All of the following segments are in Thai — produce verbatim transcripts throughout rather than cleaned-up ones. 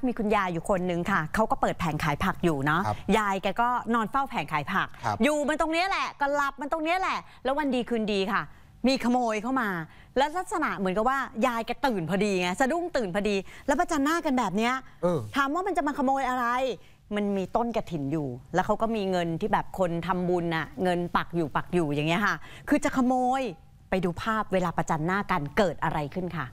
มีคุณยายอยู่คนหนึ่งค่ะเขาก็เปิดแผงขายผักอยู่เนาะยายแกก็นอนเฝ้าแผงขายผักอยู่มันตรงนี้แหละก็หลับมันตรงนี้แหละแล้ววันดีคืนดีค่ะมีขโมยเข้ามาแล้วลักษณะเหมือนกับว่ายายแกตื่นพอดีไงสะดุ้งตื่นพอดีแล้วประจันหน้ากันแบบเนี้ยถามว่ามันจะมาขโมยอะไรมันมีต้นกระถินอยู่แล้วเขาก็มีเงินที่แบบคนทำบุญน่ะเงินปักอยู่ปักอยู่อย่างเงี้ยค่ะคือจะขโมยไปดูภาพเวลาประจันหน้ากันเกิดอะไรขึ้นค่ะ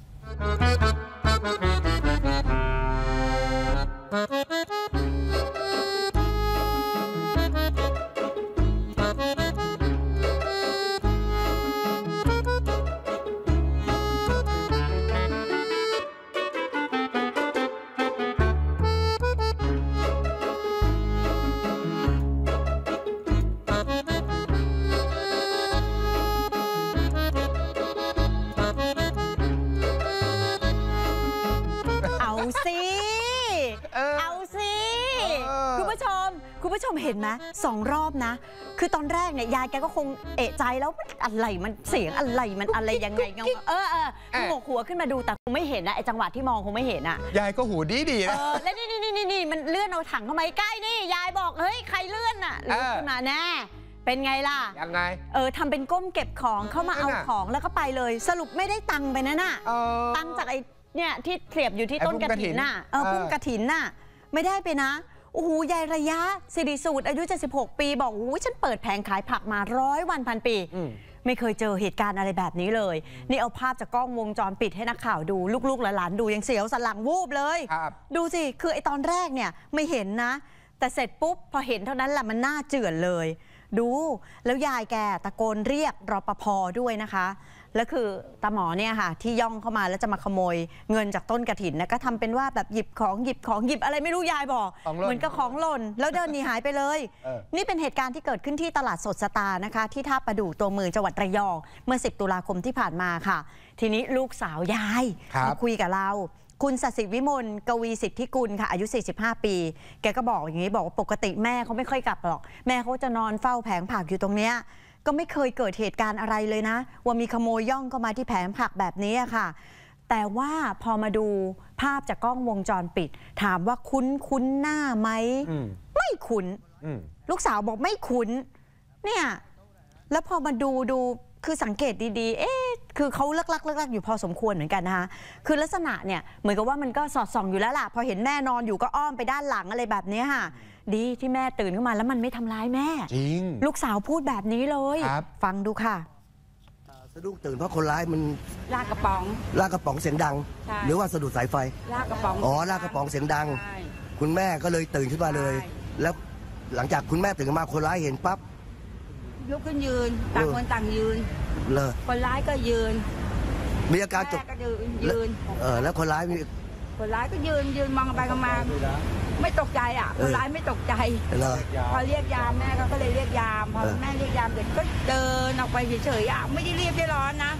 เอาสิเอาสิคุณผู้ชมคุณผู้ชมเห็นไหมสองรอบนะคือตอนแรกเนี่ยยายแกก็คงเอะใจแล้วอะไรมันเสียงอะไรมันอะไรยังไงเงาเออเออหงกหัวขึ้นมาดูแต่คงไม่เห็นนะไอจังหวะที่มองคงไม่เห็นอ่ะยายก็หูดีดีนะแล้วนี่นี่นี่นี่มันเลื่อนเอาถังเข้ามาใกล้นี่ยายบอกเฮ้ยใครเลื่อนอ่ะลุกขึ้นมาแน่เป็นไงล่ะยังไงเออทำเป็นก้มเก็บของเข้ามาเอาของแล้วก็ไปเลยสรุปไม่ได้ตังค์ไปนั่นน่ะตังค์จากไอเนี่ยที่เสียบอยู่ที่ต้นกระถินน่ะเออพุ่มกระถินน่ะไม่ได้ไปนะโอ้โหยายระยะสิริสูตรอายุเจ็ดสิบหกปีบอกโอ้ยฉันเปิดแผงขายผักมาร้อยวันพันปีไม่เคยเจอเหตุการณ์อะไรแบบนี้เลยนี่เอาภาพจากกล้องวงจรปิดให้นักข่าวดูลูกๆหลานๆดูยังเสียวสันหลังวูบเลยดูสิคือไอตอนแรกเนี่ยไม่เห็นนะแต่เสร็จปุ๊บพอเห็นเท่านั้นแหละมันน่าเจือนเลยดูแล้วยายแกตะโกนเรียกรปภ.ด้วยนะคะแล้วคือตาหมอเนี่ยค่ะที่ย่องเข้ามาแล้วจะมาขโมยเงินจากต้นกระถินนะก็ทำเป็นว่าแบบหยิบของหยิบของหยิบอะไรไม่รู้ยายบอกเหมือนกับของหล่นแล้วเดินหนีหายไปเลยนี่เป็นเหตุการณ์ที่เกิดขึ้นที่ตลาดสดสตาร์นะคะที่ท่าประดู่ตัวเมืองจังหวัดระยองเมื่อสิบตุลาคมที่ผ่านมาค่ะทีนี้ลูกสาวยายมาคุยกับเราคุณศศิวิมลกวีสิทธิกุลค่ะอายุสี่สิบห้าปีแกก็บอกอย่างนี้บอกว่าปกติแม่เขาไม่ค่อยกลับหรอกแม่เขาจะนอนเฝ้าแผงผักอยู่ตรงเนี้ยก็ไม่เคยเกิดเหตุการณ์อะไรเลยนะว่ามีขโมยย่องเข้ามาที่แผงผักแบบนี้ค่ะแต่ว่าพอมาดูภาพจากกล้องวงจรปิดถามว่าคุ้นคุ้นหน้าไหมไม่คุ้นลูกสาวบอกไม่คุ้นเนี่ยแล้วพอมาดูดูคือสังเกตดีๆเอ๊ะคือเขาเลิกลักเลิกลักอยู่พอสมควรเหมือนกันนะคะคือลักษณะเนี่ยเหมือนกับว่ามันก็สอดส่องอยู่แล้วล่ะพอเห็นแม่นอนอยู่ก็อ้อมไปด้านหลังอะไรแบบนี้ค่ะดีที่แม่ตื่นขึ้นมาแล้วมันไม่ทำร้ายแม่จริงลูกสาวพูดแบบนี้เลยฟังดูค่ะสะดุ้งตื่นเพราะคนร้ายมันลากกระป๋องลากกระป๋องเสียงดังหรือว่าสะดุดสายไฟลากกระป๋องอ๋อลากกระป๋องเสียงดังคุณแม่ก็เลยตื่นขึ้นมาเลยแล้วหลังจากคุณแม่ตื่นมาคนร้ายเห็นปั๊บลุกขึ้นยืนต่างคนต่างยืนเลยคนร้ายก็ยืนมีอาการจบยืนเออแล้วคนร้ายมีคนร้ายก็ยืนยืนมองไปกันมาไม่ตกใจอ่ะคนร้ายไม่ตกใจพอเรียกยามแม่ก็เลยเรียกยามพอแม่เรียกยามเสร็จก็เดินออกไปเฉยๆอ่ะไม่ได้รีบไม่ร้อนนะ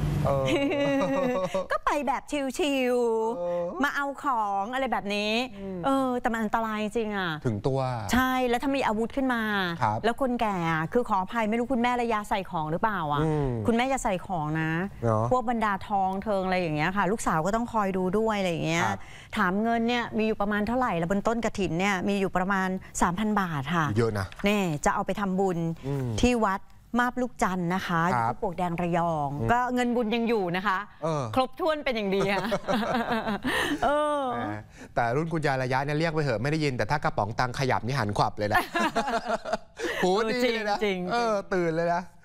ก็ไปแบบชิวๆมาเอาของอะไรแบบนี้เออแต่มันอันตรายจริงอ่ะถึงตัวใช่แล้วถ้ามีอาวุธขึ้นมาแล้วคนแก่คือขออภัยไม่รู้คุณแม่ระยะใส่ของหรือเปล่าอ่ะคุณแม่จะใส่ของนะพวกบรรดาทองเทิงอะไรอย่างเงี้ยค่ะลูกสาวก็ต้องคอยดูด้วยอะไรอย่างเงี้ยถามเงินเนี่ยมีอยู่ประมาณเท่าไหร่แล้วบนต้นกระถินเนี่ยมีอยู่ประมาณ สามพัน บาทค่ะเยอะนะนี่จะเอาไปทำบุญที่วัดมาบลูกจันนะคะอยู่ที่ปวกแดงระยองก็เงินบุญยังอยู่นะคะครบถ้วนเป็นอย่างดีอะแต่รุ่นคุณยายระยะเนี่ยเรียกไปเหอะไม่ได้ยินแต่ถ้ากระป๋องตังขยับนี่หันขวับเลยนะหูดีเลยนะตื่นเลยนะ